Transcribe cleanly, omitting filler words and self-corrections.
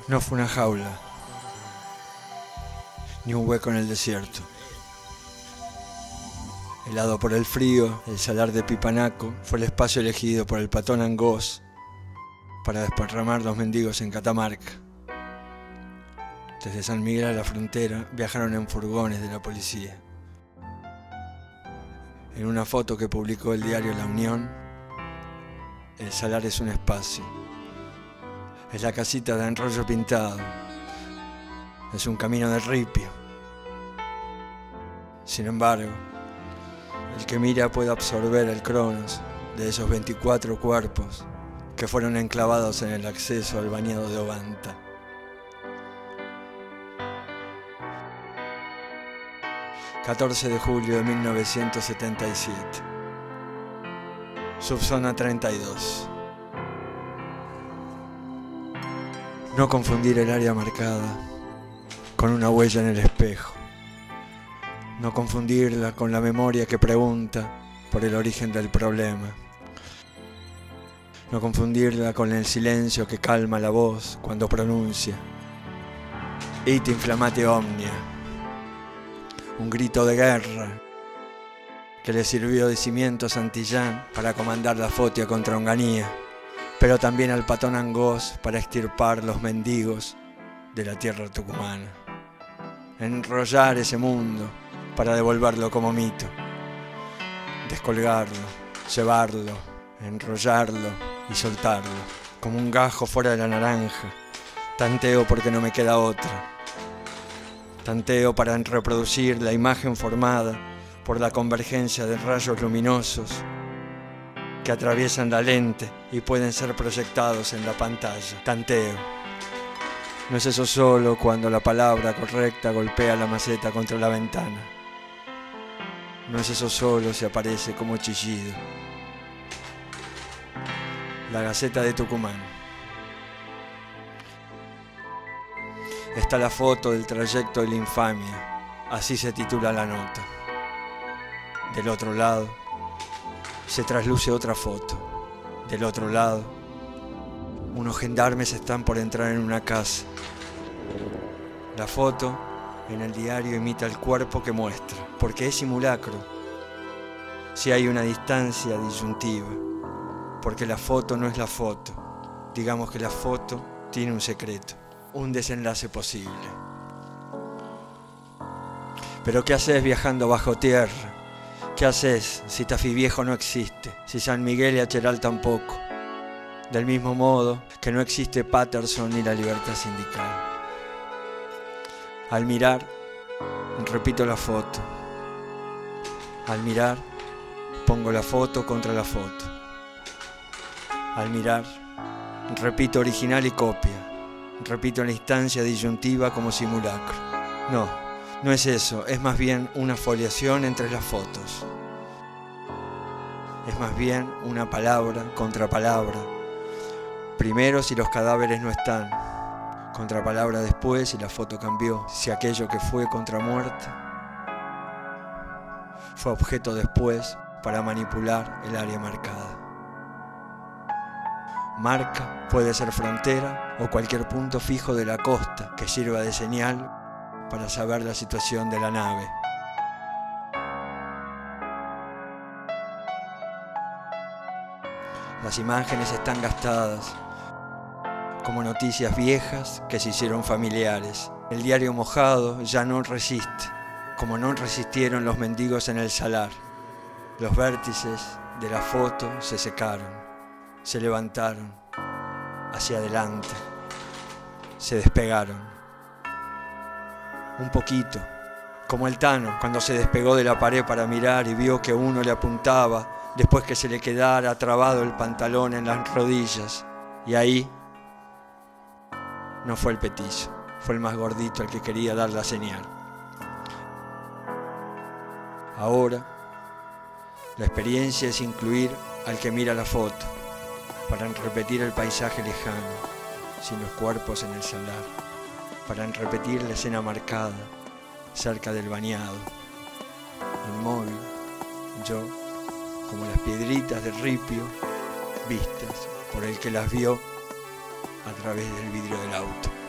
No fue una jaula, ni un hueco en el desierto. Helado por el frío, el salar de Pipanaco fue el espacio elegido por el patón Angós para desparramar los mendigos en Catamarca. Desde San Miguel a la frontera viajaron en furgones de la policía. En una foto que publicó el diario La Unión, el salar es un espacio. Es la casita de enrollo pintado. Es un camino de ripio. Sin embargo, el que mira puede absorber el cronos de esos 24 cuerpos que fueron enclavados en el acceso al bañado de Ovanta. ...14 de julio de 1977... Subzona 32... No confundir el área marcada con una huella en el espejo. No confundirla con la memoria que pregunta por el origen del problema. No confundirla con el silencio que calma la voz cuando pronuncia Ite inflamate omnia, un grito de guerra que le sirvió de cimiento a Santillán para comandar la Fotia contra Onganía, pero también al patón Angós para extirpar los mendigos de la tierra tucumana. Enrollar ese mundo para devolverlo como mito. Descolgarlo, llevarlo, enrollarlo y soltarlo, como un gajo fuera de la naranja. Tanteo porque no me queda otra. Tanteo para reproducir la imagen formada por la convergencia de rayos luminosos que atraviesan la lente y pueden ser proyectados en la pantalla. Tanteo. No es eso solo cuando la palabra correcta golpea la maceta contra la ventana. No es eso solo si aparece como chillido. La Gaceta de Tucumán. Está la foto del trayecto de la infamia. Así se titula la nota. Del otro lado se trasluce otra foto. Del otro lado, unos gendarmes están por entrar en una casa. La foto en el diario imita el cuerpo que muestra, porque es simulacro. Si hay una distancia disyuntiva, porque la foto no es la foto. Digamos que la foto tiene un secreto, un desenlace posible. Pero ¿qué haces viajando bajo tierra? ¿Qué haces si Tafí Viejo no existe? Si San Miguel y Acheral tampoco. Del mismo modo que no existe Patterson ni la libertad sindical. Al mirar, repito la foto. Al mirar, pongo la foto contra la foto. Al mirar, repito original y copia. Repito la instancia disyuntiva como simulacro. No es eso, es más bien una foliación entre las fotos. Es más bien una palabra contra palabra. Primero si los cadáveres no están, contra palabra después si la foto cambió, si aquello que fue contra muerte fue objeto después para manipular el área marcada. Marca puede ser frontera o cualquier punto fijo de la costa que sirva de señal para saber la situación de la nave. Las imágenes están gastadas, como noticias viejas que se hicieron familiares. El diario mojado ya no resiste, como no resistieron los mendigos en el salar. Los vértices de la foto se secaron, se levantaron hacia adelante, se despegaron. Un poquito, como el Tano cuando se despegó de la pared para mirar y vio que uno le apuntaba después que se le quedara trabado el pantalón en las rodillas. Y ahí no fue el petizo, fue el más gordito el que quería dar la señal. Ahora, la experiencia es incluir al que mira la foto para repetir el paisaje lejano, sin los cuerpos en el salar. Para repetir la escena marcada, cerca del bañado. Inmóvil, yo, como las piedritas de ripio, vistas por el que las vio a través del vidrio del auto.